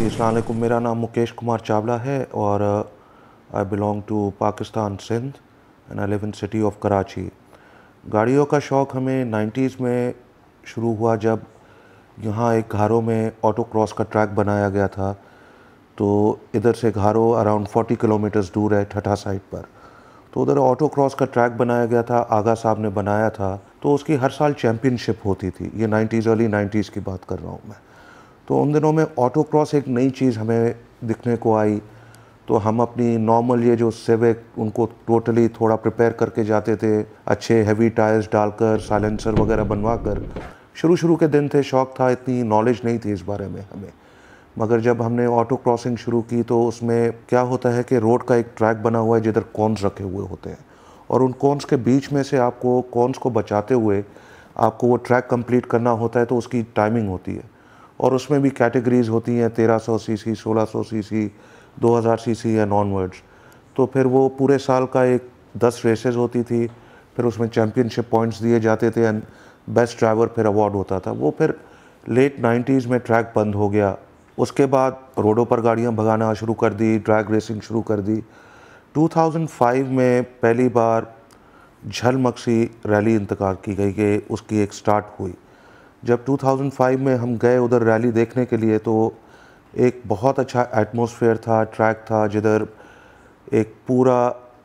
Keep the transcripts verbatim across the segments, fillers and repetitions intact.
जी अस्सलाम वालेकुम। मेरा नाम मुकेश कुमार चावला है और I belong to Pakistan Sindh and I live in city of Karachi. गाड़ियों का शौक़ हमें नाइन्टीज़ में शुरू हुआ जब यहाँ एक घारों में ऑटो क्रॉस का ट्रैक बनाया गया था। तो इधर से घारों अराउंड चालीस किलोमीटर्स दूर है ठठा साइड पर, तो उधर ऑटो क्रॉस का ट्रैक बनाया गया था, आगा साहब ने बनाया था। तो उसकी हर साल चैम्पियनशिप होती थी। ये नाइन्टीज़ अर्ली नाइन्टीज़ की बात कर रहा हूँ मैं। तो उन दिनों में ऑटो क्रॉस एक नई चीज़ हमें दिखने को आई। तो हम अपनी नॉर्मल ये जो सिविक उनको टोटली थोड़ा प्रिपेयर करके जाते थे, अच्छे हैवी टायर्स डालकर, साइलेंसर वगैरह बनवा कर। शुरू शुरू के दिन थे, शौक़ था, इतनी नॉलेज नहीं थी इस बारे में हमें। मगर जब हमने ऑटो क्रॉसिंग शुरू की तो उसमें क्या होता है कि रोड का एक ट्रैक बना हुआ है जिधर कॉर्नर्स रखे हुए होते हैं, और उन कॉर्नर्स के बीच में से आपको कॉर्नर्स को बचाते हुए आपको वो ट्रैक कंप्लीट करना होता है। तो उसकी टाइमिंग होती है और उसमें भी कैटेगरीज़ होती हैं, तेरह सौ सी सी, सोलह सौ सी सी, दो हज़ार सी सी एंड ऑनवर्ड्स। तो फिर वो पूरे साल का एक दस रेसेस होती थी, फिर उसमें चैम्पियनशिप पॉइंट्स दिए जाते थे एंड बेस्ट ड्राइवर फिर अवार्ड होता था। वो फिर लेट नाइन्टीज़ में ट्रैक बंद हो गया। उसके बाद रोडों पर गाड़ियाँ भगाना शुरू कर दी, ड्रैग रेसिंग शुरू कर दी। दो हज़ार पाँच में पहली बार झल मक्सी रैली इंतकाल की गई कि उसकी एक स्टार्ट हुई। जब दो हज़ार पाँच में हम गए उधर रैली देखने के लिए तो एक बहुत अच्छा एटमॉस्फेयर था, ट्रैक था, जिधर एक पूरा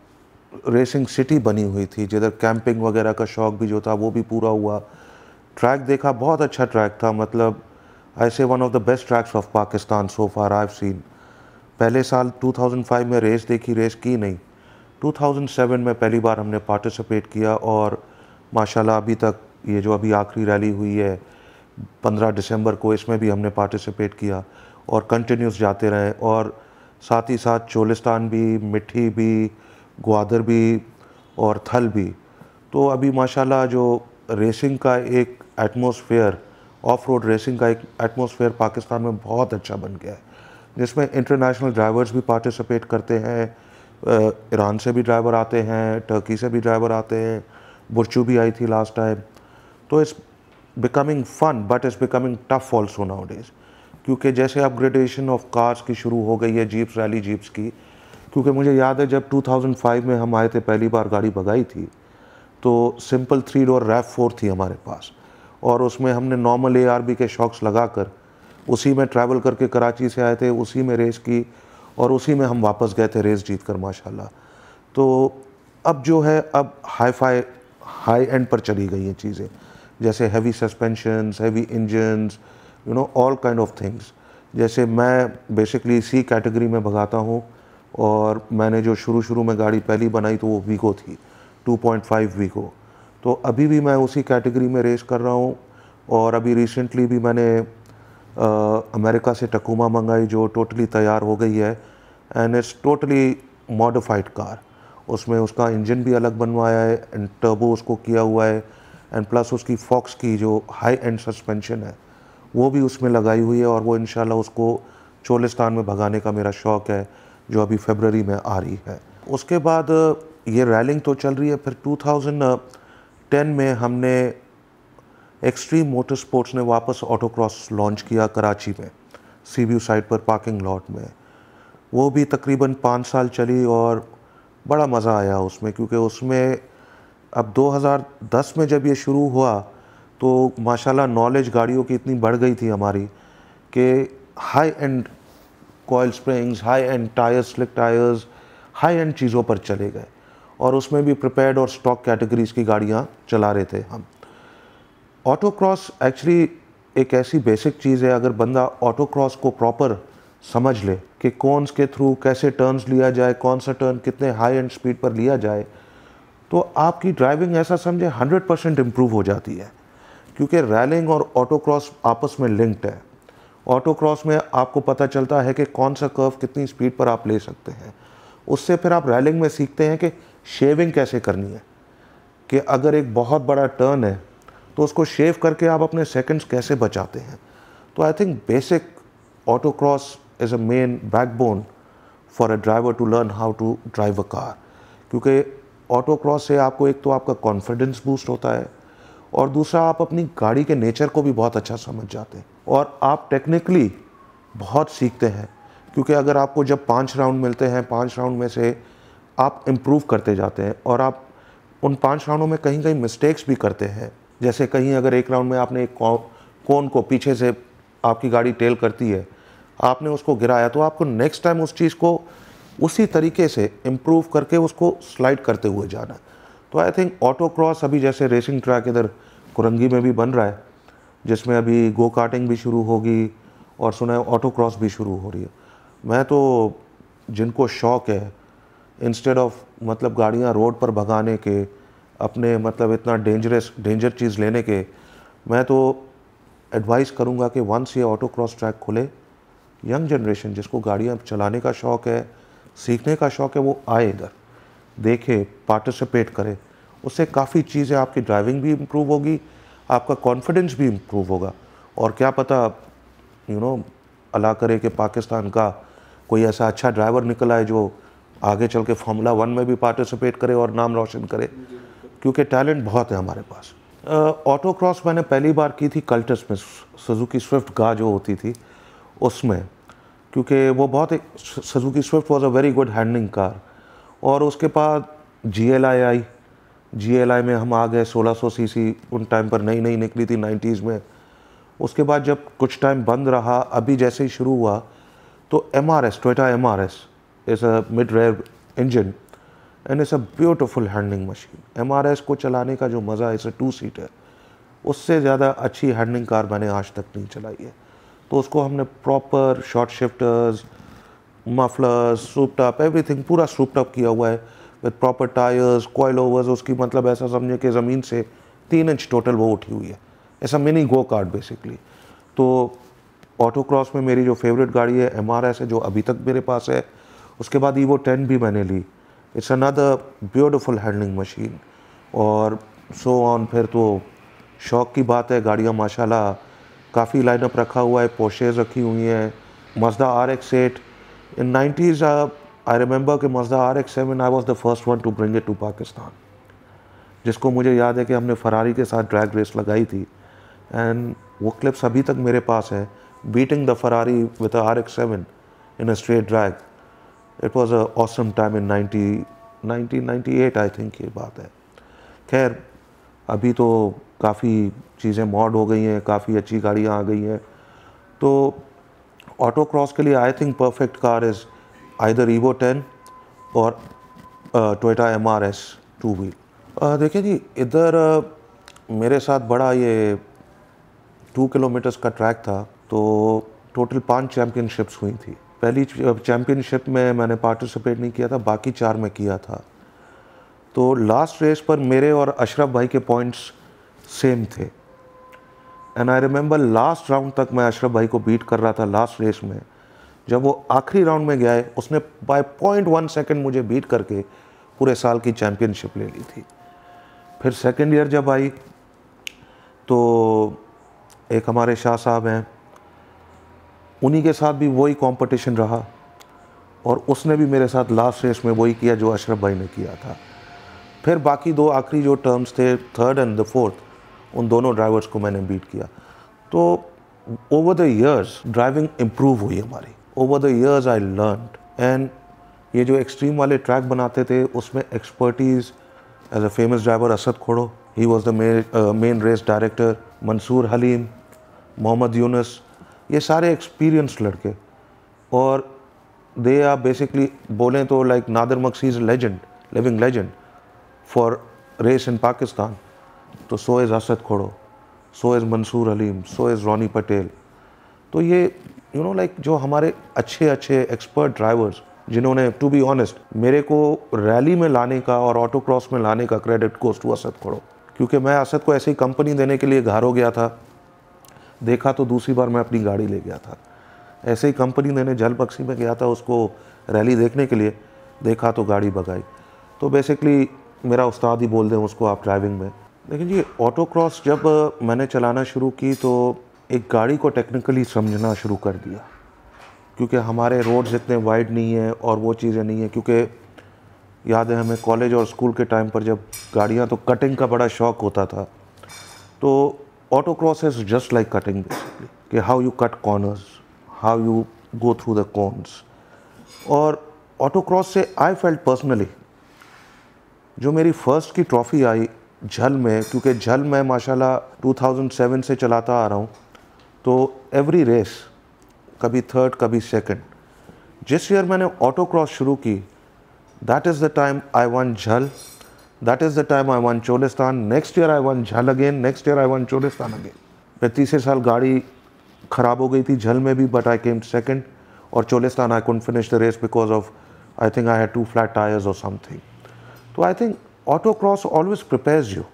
रेसिंग सिटी बनी हुई थी, जिधर कैंपिंग वगैरह का शौक़ भी जो था वो भी पूरा हुआ। ट्रैक देखा, बहुत अच्छा ट्रैक था, मतलब I say one of the best tracks of Pakistan so far I have seen. पहले साल दो हज़ार पाँच में रेस देखी, रेस की नहीं। दो हज़ार सात में पहली बार हमने पार्टिसिपेट किया और माशाल्लाह अभी तक ये जो अभी आखिरी रैली हुई है पंद्रह दिसंबर को, इसमें भी हमने पार्टिसिपेट किया और कंटिन्यूस जाते रहे। और साथ ही साथ चोलिस्तान भी, मिट्टी भी, ग्वादर भी और थल भी। तो अभी माशाल्लाह जो रेसिंग का एक एटमॉस्फेयर, ऑफ रोड रेसिंग का एक एटमॉस्फेयर पाकिस्तान में बहुत अच्छा बन गया है, जिसमें इंटरनेशनल ड्राइवर्स भी पार्टिसिपेट करते हैं। ईरान से भी ड्राइवर आते हैं, टर्की से भी ड्राइवर आते हैं, बुर्चू भी आई थी लास्ट टाइम। तो it's becoming fun but it's becoming tough also now days, क्योंकि जैसे अपग्रेडेशन ऑफ कार्स की शुरू हो गई है, जीप्स, रैली जीप्स की। क्योंकि मुझे याद है जब दो हज़ार पाँच में हम आए थे, पहली बार गाड़ी भगाई थी, तो simple three door RAV four थी हमारे पास, और उसमें हमने नॉर्मल ए आर बी के शॉक्स लगाकर उसी में ट्रैवल करके कराची से आए थे, उसी में रेस की और उसी में हम वापस गए थे रेस जीत कर माशाल्लाह। तो अब जो है, अब हाई फाई हाई एंड पर चली गई हैं चीज़ें, जैसे heavy suspensions, heavy engines, you know all kind of things. जैसे मैं बेसिकली सी कैटेगरी में भगाता हूँ, और मैंने जो शुरू शुरू में गाड़ी पहली बनाई तो वो वीगो थी, टू पॉइंट फाइव वीगो। तो अभी भी मैं उसी कैटेगरी में रेस कर रहा हूँ। और अभी रिसेंटली भी मैंने आ, अमेरिका से टकोमा मंगाई जो टोटली तैयार हो गई है and it's totally modified car. उसमें उसका इंजन भी अलग बनवाया है एंड टर्बो उसको किया हुआ है, एंड प्लस उसकी फॉक्स की जो हाई एंड सस्पेंशन है वो भी उसमें लगाई हुई है। और वो इंशाल्लाह उसको चोलिस्तान में भगाने का मेरा शौक़ है, जो अभी फरवरी में आ रही है। उसके बाद ये रैलिंग तो चल रही है। फिर दो हज़ार दस में हमने एक्सट्रीम मोटर स्पोर्ट्स ने वापस ऑटो क्रॉस लॉन्च किया कराची में, सी व्यू साइड पर पार्किंग लॉट में। वो भी तकरीबन पाँच साल चली और बड़ा मज़ा आया उसमें, क्योंकि उसमें अब दो हज़ार दस में जब ये शुरू हुआ तो माशाल्लाह नॉलेज गाड़ियों की इतनी बढ़ गई थी हमारी कि high end coil springs, high end tyres, slick tyres, high end चीज़ों पर चले गए। और उसमें भी प्रिपेयर्ड और स्टॉक कैटेगरीज़ की गाड़ियाँ चला रहे थे हम। ऑटो क्रॉस एक्चुअली एक ऐसी बेसिक चीज़ है, अगर बंदा ऑटो क्रॉस को प्रॉपर समझ ले कि कौन के थ्रू कैसे टर्न्स लिया जाए, कौन सा टर्न कितने हाई एंड स्पीड पर लिया जाए, तो आपकी ड्राइविंग ऐसा समझे हंड्रेड परसेंट इम्प्रूव हो जाती है। क्योंकि रैलिंग और ऑटो क्रॉस आपस में लिंक्ड है। ऑटो क्रॉस में आपको पता चलता है कि कौन सा कर्व कितनी स्पीड पर आप ले सकते हैं। उससे फिर आप रैलिंग में सीखते हैं कि शेविंग कैसे करनी है, कि अगर एक बहुत बड़ा टर्न है तो उसको शेव करके आप अपने सेकंड्स कैसे बचाते हैं। तो I think basic autocross is a main backbone for a driver to learn how to drive a car. क्योंकि ऑटो क्रॉस से आपको एक तो आपका कॉन्फिडेंस बूस्ट होता है, और दूसरा आप अपनी गाड़ी के नेचर को भी बहुत अच्छा समझ जाते हैं, और आप टेक्निकली बहुत सीखते हैं, क्योंकि अगर आपको जब पाँच राउंड मिलते हैं, पाँच राउंड में से आप इम्प्रूव करते जाते हैं और आप उन पाँच राउंडों में कहीं कहीं मिस्टेक्स भी करते हैं। जैसे कहीं अगर एक राउंड में आपने एक कोन को पीछे से आपकी गाड़ी टेल करती है, आपने उसको गिराया, तो आपको नेक्स्ट टाइम उस चीज़ को उसी तरीके से इम्प्रूव करके उसको स्लाइड करते हुए जाना। तो आई थिंक ऑटो क्रॉस अभी जैसे रेसिंग ट्रैक इधर कुरंगी में भी बन रहा है, जिसमें अभी गो कार्टिंग भी शुरू होगी और सुना है ऑटो क्रॉस भी शुरू हो रही है। मैं तो जिनको शौक़ है, इंस्टेड ऑफ मतलब गाड़ियाँ रोड पर भगाने के, अपने मतलब इतना डेंजरस डेंजर चीज़ लेने के, मैं तो एडवाइस करूँगा कि वंस ये ऑटो क्रॉस ट्रैक खुले, यंग जनरेशन जिसको गाड़ियाँ चलाने का शौक़ है, सीखने का शौक़ है, वो आए इधर, देखे, पार्टिसिपेट करे। उससे काफ़ी चीज़ें, आपकी ड्राइविंग भी इम्प्रूव होगी, आपका कॉन्फिडेंस भी इम्प्रूव होगा, और क्या पता यू नो अल्लाह करे कि पाकिस्तान का कोई ऐसा अच्छा ड्राइवर निकल आए जो आगे चल के फार्मूला वन में भी पार्टिसिपेट करे और नाम रोशन करे, क्योंकि टैलेंट बहुत है हमारे पास। ऑटो क्रॉस मैंने पहली बार की थी कल्टस में, सुजुकी स्विफ्ट गा जो होती थी उसमें, क्योंकि वो बहुत एक Suzuki Swift was a very good handling car. और उसके बाद G L I I, G L I में हम आ गए, सोलह सौ सी सी उन टाइम पर नई नई निकली थी नाइन्टीज़ में। उसके बाद जब कुछ टाइम बंद रहा, अभी जैसे ही शुरू हुआ तो M R S, Toyota M R S is a mid rear engine and it's a beautiful handling machine. M R S को चलाने का जो मज़ा है, इट्स अ टू सीटर, उससे ज़्यादा अच्छी हैंडलिंग कार मैंने आज तक नहीं चलाई है। तो उसको हमने proper short shifters, mufflers, souped up, everything पूरा सूप्ड अप किया हुआ है with proper tyres, coilovers. उसकी मतलब ऐसा समझे कि ज़मीन से तीन इंच टोटल वो उठी हुई है, ऐसा मिनी गो कार्ट बेसिकली। तो ऑटो क्रॉस में मेरी जो फेवरेट गाड़ी है एम आर एस है, जो अभी तक मेरे पास है। उसके बाद ईवो टेन भी मैंने ली, it's another beautiful handling machine, और सो ऑन। फिर तो शौक़ की बात है, गाड़ियाँ माशाल्लाह काफ़ी लाइनअप रखा हुआ है, पोर्शेज रखी हुई हैं, Mazda R X eight in nineties. I remember कि Mazda R X seven I was the first one to bring it to Pakistan, जिसको मुझे याद है कि हमने फरारी के साथ ड्रैग रेस लगाई थी, एंड वो क्लिप्स अभी तक मेरे पास है, beating the Ferrari with R X seven in a straight drag. It was a awesome time in nineteen ninety eight I think ये बात है। खैर अभी तो काफ़ी चीज़ें मॉड हो गई हैं, काफ़ी अच्छी गाड़ियाँ आ गई हैं। तो ऑटो क्रॉस के लिए I think perfect car is either Evo ten और Toyota M R S two wheel. देखिए जी, इधर uh, मेरे साथ बड़ा ये टू किलोमीटर्स का ट्रैक था, तो टोटल पांच चैम्पियनशिप्स हुई थी। पहली चैम्पियनशिप में मैंने पार्टिसिपेट नहीं किया था, बाकी चार में किया था। तो लास्ट रेस पर मेरे और अशरफ भाई के पॉइंट्स सेम थे, and I remember last round तक मैं अशरफ भाई को बीट कर रहा था। लास्ट रेस में जब वो आखिरी राउंड में गया है, उसने बाय पॉइंट वन सेकेंड मुझे बीट करके पूरे साल की चैम्पियनशिप ले ली थी। फिर सेकेंड ईयर जब आई तो एक हमारे शाह साहब हैं, उन्हीं के साथ भी वही कंपटीशन रहा, और उसने भी मेरे साथ लास्ट रेस में वही किया जो अशरफ भाई ने किया था। फिर बाकी दो आखिरी जो टर्म्स थे, थर्ड एंड द फोर्थ, उन दोनों ड्राइवर्स को मैंने बीट किया। तो over the years driving improve हुई हमारी, over the years I learned. And ये जो एक्सट्रीम वाले ट्रैक बनाते थे, उसमें expertise as a famous driver Asad Khoro, he was the main race director, Mansoor Haleem, Mohammad Younus, ये सारे एक्सपीरियंस्ड लड़के, और दे आर बेसिकली बोलें तो like Nadir Magsi is legend, living legend for race in Pakistan. तो so is Asad Khoro, so is Mansoor Haleem, so is Ronnie Patel. तो ये यू नो लाइक जो हमारे अच्छे अच्छे एक्सपर्ट ड्राइवर्स, जिन्होंने टू बी ऑनेस्ट मेरे को रैली में लाने का और ऑटो क्रॉस में लाने का credit goes to Asad Khoro, क्योंकि मैं असद को ऐसी कंपनी देने के लिए घर हो गया था, देखा तो दूसरी बार मैं अपनी गाड़ी ले गया था। ऐसे ही कंपनी देने झल मक्सी में गया था उसको रैली देखने के लिए, देखा तो गाड़ी भगाई। तो बेसिकली मेरा उस्ताद ही बोल दें उसको आप ड्राइविंग में। लेकिन जी ऑटो क्रॉस जब मैंने चलाना शुरू की तो एक गाड़ी को टेक्निकली समझना शुरू कर दिया, क्योंकि हमारे रोड्स इतने वाइड नहीं हैं और वो चीज़ें नहीं हैं। क्योंकि याद है हमें कॉलेज और स्कूल के टाइम पर जब गाड़ियाँ, तो कटिंग का बड़ा शौक़ होता था। तो autocross is just like cutting basically, कि how you cut corners, how you go through the cones. और ऑटोक्रॉस से आई फेल्ट पर्सनली, जो मेरी फर्स्ट की ट्रॉफ़ी आई झल में, क्योंकि झल में माशाल्लाह टू थाउज़ेंड सेवन से चलाता आ रहा हूँ, तो एवरी रेस कभी थर्ड कभी सेकंड। जिस ईयर मैंने ऑटोक्रॉस शुरू की, that is the time I won Jhal, that is the time I won Cholistan, next year I won Jhal again, next year I won Cholistan again. फिर तीसरे साल गाड़ी ख़राब हो गई थी झल में भी, बट आई केम सेकंड, और Cholistan I couldn't finish the race because of I think I had two flat tyres और समथिंग। तो I think autocross always prepares you.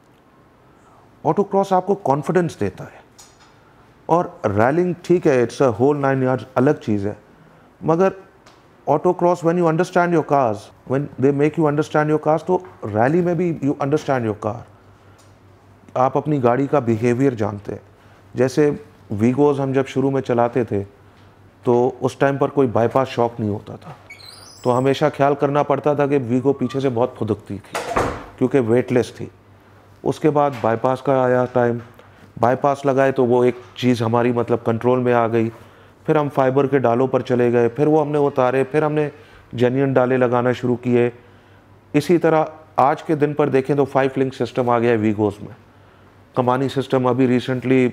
Autocross आपको कॉन्फिडेंस देता है, और रैलिंग ठीक है, it's a whole nine yards, अलग चीज़ है, मगर autocross when you understand your cars, when they make you understand your cars, तो रैली में भी यू अंडरस्टैंड योर कार। आप अपनी गाड़ी का बिहेवियर जानते हैं। जैसे वीगोज़ हम जब शुरू में चलाते थे, तो उस टाइम पर कोई बाईपास शॉक नहीं होता था, तो हमेशा ख्याल करना पड़ता था कि वीगो पीछे से बहुत फुदकती थी क्योंकि वेटलेस थी। उसके बाद बाईपास का आया टाइम, बाईपास लगाए तो वो एक चीज़ हमारी मतलब कंट्रोल में आ गई। फिर हम फाइबर के डालों पर चले गए, फिर वो हमने उतारे, फिर हमने जेन्युइन डाले लगाना शुरू किए। इसी तरह आज के दिन पर देखें तो फाइव लिंक सिस्टम आ गया है वीगोज़ में। कमानी सिस्टम अभी रिसेंटली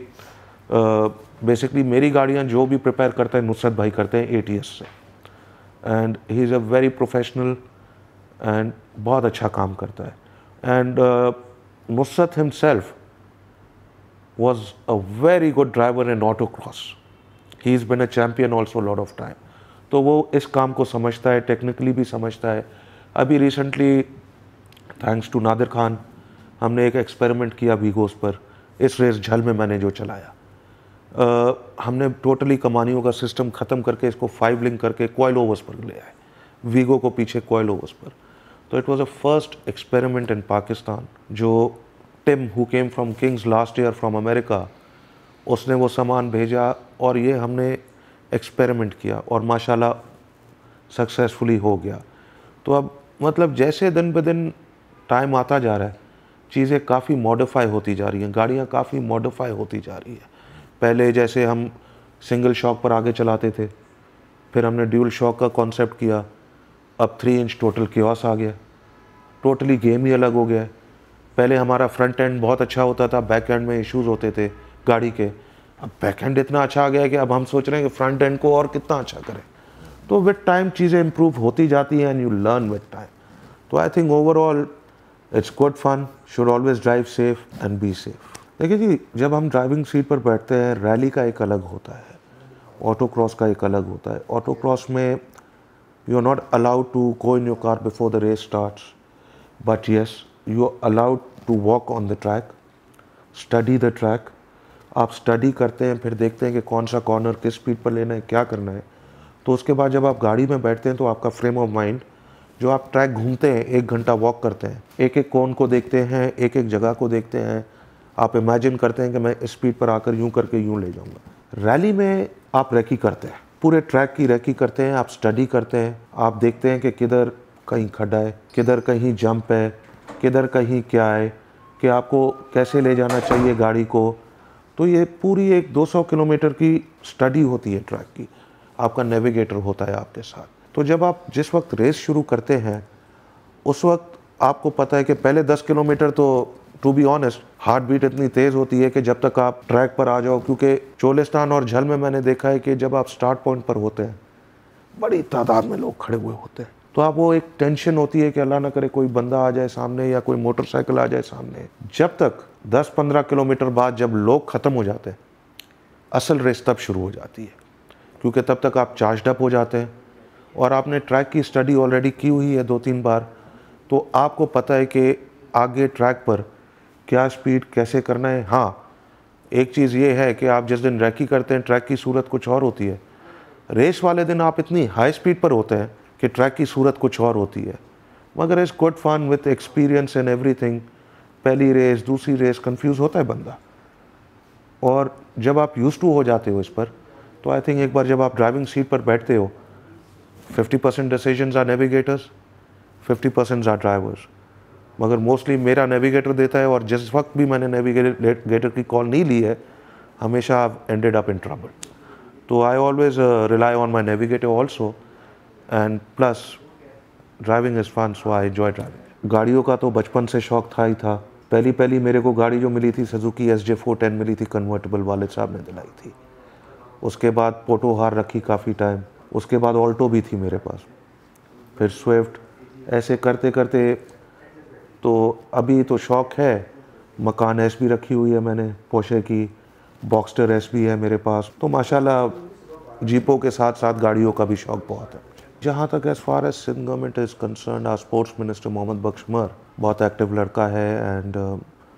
बेसिकली मेरी गाड़ियाँ जो भी प्रिपेयर करते हैं नुसरत भाई करते हैं ए टी एस से, and he is a very professional and बहुत अच्छा काम करता है। And Nusrat himself was a very good driver in autocross. He's been a champion also a lot of time. तो वो इस काम को समझता है, टेक्निकली भी समझता है। अभी recently thanks to Nadir Khan हमने एक एक्सपेरिमेंट किया वीगोस पर, इस रेस झल में मैंने जो चलाया। uh, हमने टोटली कमानियों का सिस्टम ख़त्म करके इसको फाइव लिंक करके कॉयल ओवर्स पर ले आए, वीगो को पीछे कॉयल ओवर्स पर। तो it was a first experiment in Pakistan. जो Tim who came from Kings last year from America, उसने वो सामान भेजा और ये हमने एक्सपेरिमेंट किया और माशाल्लाह सक्सेसफुली हो गया। तो अब मतलब जैसे दिन ब दिन टाइम आता जा रहा है, चीज़ें काफ़ी मॉडिफाई होती जा रही हैं, गाड़ियाँ काफ़ी मॉडिफाई होती जा रही है। पहले जैसे हम सिंगल शॉक पर आगे चलाते थे, फिर हमने ड्यूल शॉक का कॉन्सेप्ट किया, अब थ्री इंच टोटल कियोस आ गया, टोटली गेम ही अलग हो गया है। पहले हमारा फ्रंट एंड बहुत अच्छा होता था, बैक एंड में इश्यूज़ होते थे गाड़ी के। अब बैक एंड इतना अच्छा आ गया है कि अब हम सोच रहे हैं कि फ्रंट एंड को और कितना अच्छा करें। तो विद टाइम चीज़ें इम्प्रूव होती जाती हैं and you learn with time. तो I think overall it's good fun, should always drive safe and be safe. देखिए जी, जब हम ड्राइविंग सीट पर बैठते हैं, रैली का एक अलग होता है, ऑटोक्रॉस का एक अलग होता है। ऑटोक्रॉस में you are not allowed to go in your car before the race starts, but yes you are allowed to walk on the track, study the track। आप स्टडी करते हैं, फिर देखते हैं कि कौन सा कॉर्नर किस स्पीड पर लेना है, क्या करना है। तो उसके बाद जब आप गाड़ी में बैठते हैं तो आपका फ्रेम ऑफ माइंड, जो आप ट्रैक घूमते हैं, एक घंटा वॉक करते हैं, एक एक कोन को देखते हैं, एक एक जगह को देखते हैं, आप इमेजिन करते हैं कि मैं इस स्पीड पर आकर यूँ करके यूँ ले जाऊँगा। रैली में आप रेकी करते हैं, पूरे ट्रैक की रेकी करते हैं, आप स्टडी करते हैं, आप देखते हैं कि किधर कहीं खड्डा है, किधर कहीं जंप है, किधर कहीं क्या है, कि आपको कैसे ले जाना चाहिए गाड़ी को। तो ये पूरी एक दो सौ किलोमीटर की स्टडी होती है ट्रैक की, आपका नेविगेटर होता है आपके साथ। तो जब आप जिस वक्त रेस शुरू करते हैं, उस वक्त आपको पता है कि पहले दस किलोमीटर तो to be honest heart beat इतनी तेज़ होती है कि जब तक आप ट्रैक पर आ जाओ, क्योंकि चोलिस्तान और झल में मैंने देखा है कि जब आप स्टार्ट पॉइंट पर होते हैं, बड़ी तादाद में लोग खड़े हुए होते हैं, तो आप वो एक टेंशन होती है कि अल्लाह ना करे कोई बंदा आ जाए सामने या कोई मोटरसाइकिल आ जाए सामने। जब तक दस पंद्रह किलोमीटर बाद जब लोग ख़त्म हो जाते हैं, असल रेस तब शुरू हो जाती है, क्योंकि तब तक आप चार्ज अप हो जाते हैं और आपने ट्रैक की स्टडी ऑलरेडी की हुई है दो तीन बार। तो आपको पता है कि आगे ट्रैक पर क्या स्पीड कैसे करना है। हाँ, एक चीज़ ये है कि आप जिस दिन रैकी करते हैं, ट्रैक की सूरत कुछ और होती है। रेस वाले दिन आप इतनी हाई स्पीड पर होते हैं कि ट्रैक की सूरत कुछ और होती है, मगर it's good fun with experience and everything. पहली रेस, दूसरी रेस, कंफ्यूज होता है बंदा, और जब आप यूज टू हो जाते हो इस पर, तो आई थिंक एक बार जब आप ड्राइविंग सीट पर बैठते हो, fifty percent decisions are navigators, fifty percent are drivers. मगर मोस्टली मेरा नेविगेटर देता है, और जिस वक्त भी मैंने नेविगेटर की कॉल नहीं ली है, हमेशा I ended up in trouble. तो I always rely on my navigator also, and plus driving is fun, so I enjoy driving. गाड़ियों का तो बचपन से शौक था ही था। पहली पहली मेरे को गाड़ी जो मिली थी Suzuki S J four ten मिली थी, कन्वर्टेबल, वालिद साहब ने दिलाई थी। उसके बाद पोटो हार रखी काफ़ी टाइम, उसके बाद ऑल्टो भी थी मेरे पास, फिर स्विफ्ट, ऐसे करते करते तो अभी तो शौक़ है। मकान एस भी रखी हुई है मैंने, पोर्शे की, बॉक्स्टर एस भी है मेरे पास। तो माशाल्लाह जीपों के साथ साथ गाड़ियों का भी शौक़ बहुत है। जहाँ तक as far as Sindh government is concerned, our sports minister Mohammad Bakhsh Umar बहुत एक्टिव लड़का है, एंड uh,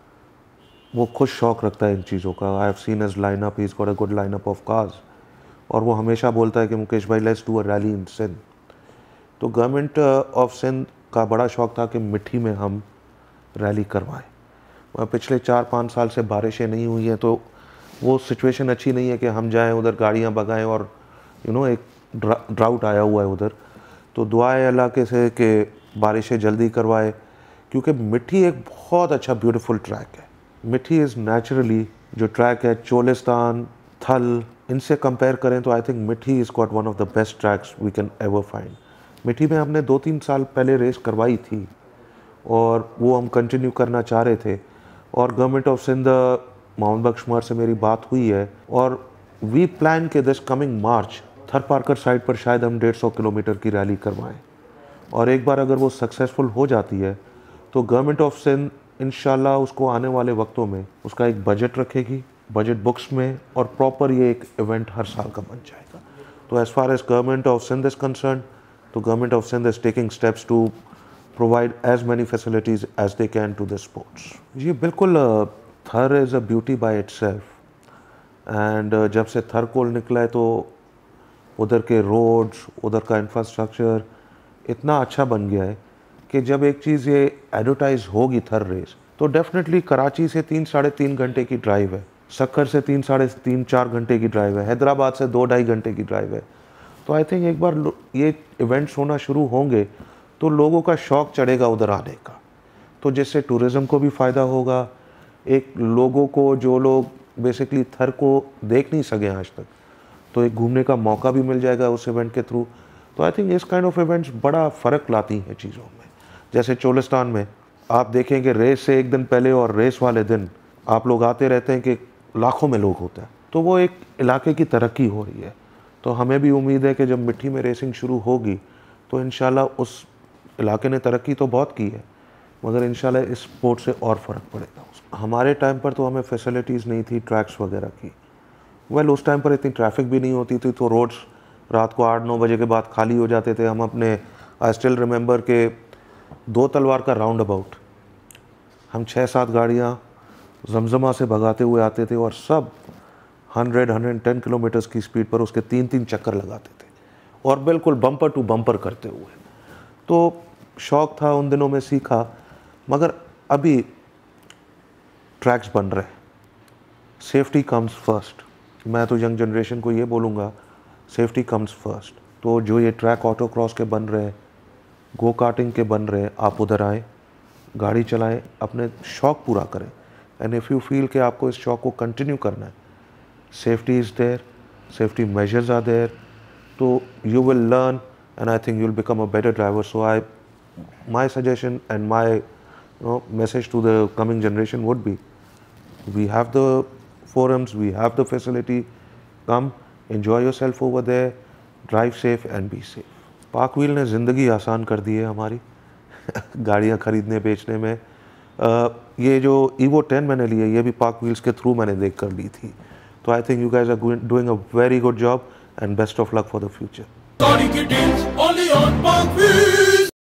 वो खुद शौक़ रखता है इन चीज़ों का। I have seen his lineup, he is got a good lineup of cars, और वो हमेशा बोलता है कि मुकेश भाई let's do a rally in Sindh. तो गवर्नमेंट ऑफ सिंध का बड़ा शौक़ था कि मिट्टी में हम रैली करवाएं। पिछले चार पाँच साल से बारिशें नहीं हुई हैं, तो वो सिचुएशन अच्छी नहीं है कि हम जाएं उधर गाड़ियां भगाएं, और यू नो एक ड्राउट आया हुआ है उधर। तो दुआ है अल्लाह के से कि बारिशें जल्दी करवाए, क्योंकि मिट्टी एक बहुत अच्छा ब्यूटीफुल ट्रैक है। मिट्टी इज़ नेचुरली जो ट्रैक है, चोलिस्तान, थल, इनसे कंपेयर करें तो I think Mithi is got one of the best tracks we can ever find. Mithi में हमने दो तीन साल पहले रेस करवाई थी, और वो हम कंटिन्यू करना चाह रहे थे, और गवर्नमेंट ऑफ सिंध मोहम्मद बख्श उमर से मेरी बात हुई है, और वी प्लान के this coming March Tharparkar side पर शायद हम डेढ़ सौ किलोमीटर की रैली करवाएं। और एक बार अगर वो सक्सेसफुल हो जाती है तो गवर्नमेंट ऑफ सिंध इंशाल्लाह उसको आने वाले वक्तों में उसका एक बजट रखेगी, बजट बुक्स में, और प्रॉपर ये एक इवेंट हर साल का बन जाएगा। तो as far as government of Sindh is concerned, तो government of Sindh is taking steps to provide as many facilities as they can to the sports. ये बिल्कुल Thar is a beauty by itself, and जब से थर कोल निकला है तो उधर के रोड्स, उधर का इंफ्रास्ट्रक्चर इतना अच्छा बन गया है कि जब एक चीज़ ये एडवर्टाइज होगी थर रेस, तो डेफिनेटली कराची से तीन साढ़े तीन घंटे की ड्राइव है, सक्कर से तीन साढ़े तीन चार घंटे की ड्राइव है, हैदराबाद से दो ढाई घंटे की ड्राइव है। तो आई थिंक एक बार ये इवेंट्स होना शुरू होंगे तो लोगों का शौक़ चढ़ेगा उधर आने का, तो जिससे टूरिज़्म को भी फ़ायदा होगा। एक लोगों को, जो लोग बेसिकली थर को देख नहीं सके आज तक, तो एक घूमने का मौका भी मिल जाएगा उस इवेंट के थ्रू। तो I think this kind of events बड़ा फ़र्क लाती हैं चीज़ों में। जैसे चोलिस्तान में आप देखेंगे रेस से एक दिन पहले और रेस वाले दिन आप लोग आते रहते हैं कि लाखों में लोग होते हैं, तो वो एक इलाके की तरक्की हो रही है। तो हमें भी उम्मीद है कि जब मिट्टी में रेसिंग शुरू होगी तो इंशाल्लाह उस इलाके ने तरक्की तो बहुत की है, मगर इंशाल्लाह इस स्पोर्ट से और फ़र्क पड़ेगा। हमारे टाइम पर तो हमें फैसिलिटीज़ नहीं थी ट्रैक्स वगैरह की। वेल उस टाइम पर इतनी ट्रैफिक भी नहीं होती थी, तो रोड्स रात को आठ नौ बजे के बाद खाली हो जाते थे। हम अपने आई स्टिल रिमेंबर के दो तलवार का राउंड अबाउट हम छः सात गाड़ियाँ जमजमा से भगाते हुए आते थे, और सब हंड्रेड हंड्रेड टेन किलोमीटर्स की स्पीड पर उसके तीन तीन चक्कर लगाते थे, और बिल्कुल बम्पर टू बम्पर करते हुए। तो शौक़ था उन दिनों में, सीखा। मगर अभी ट्रैक्स बन रहे हैं, सेफ्टी कम्स फर्स्ट। मैं तो यंग जनरेशन को ये बोलूँगा, सेफ्टी कम्स फर्स्ट। तो जो ये ट्रैक ऑटो क्रॉस के बन रहे हैं, गो कार्टिंग के बन रहे हैं, आप उधर आएँ, गाड़ी चलाएं, अपने शौक़ पूरा करें। एंड इफ़ यू फील कि आपको इस शौक़ को कंटिन्यू करना है, safety is there, safety measures are there, तो you will learn, and I think you'll become a better driver. So I, my suggestion and my you know, message to the coming generation would be, we have the forums, we have the facility, come enjoy yourself over there, drive safe and be safe. PakWheels ने ज़िंदगी आसान कर दी है हमारी गाड़ियाँ खरीदने बेचने में। uh, ये जो ईवो टेन मैंने ली है, ये भी पाक व्हील्स के थ्रू मैंने देख कर ली थी। तो I think you guys are doing a very good job, and best of luck for the future. Gari ki deals only on PakWheels.